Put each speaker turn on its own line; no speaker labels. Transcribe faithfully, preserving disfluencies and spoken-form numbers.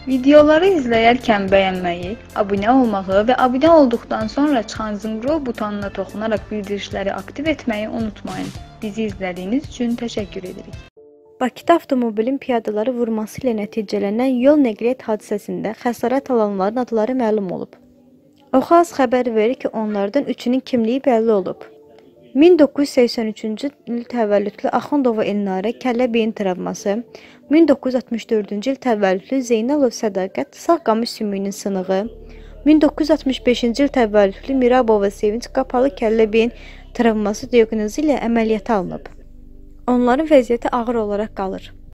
Videoları izləyərkən bəyənməyi, abunə olmağı və abunə olduqdan sonra çıxan zınqrov butonuna toxunaraq bildirişləri aktiv etməyi unutmayın. Bizi izlədiyiniz üçün təşəkkür edirik.
Bakıda avtomobilin piyadaları vurması ilə nəticələnən yol nəqliyyat hadisəsində xəsarət alanların adları məlum olub. Oxaz xəbər verir ki, onlardan üçünün kimliyi bəlli olub. min doqquz yüz səksən üçüncü il təvəllüdlü Axundova Elnarə kəllə beyin travması, min doqquz yüz altmış dördüncü il təvəllüdlü Zeynalov Sədaqət sağ qamış sümüyünün sınığı, min doqquz yüz altmış beşinci il təvəllüdlü Mirabova Sevinç qapalı kəllə beyin travması diaqnozu ilə əməliyyata alınıb. Onların vəziyyəti ağır olaraq qalır.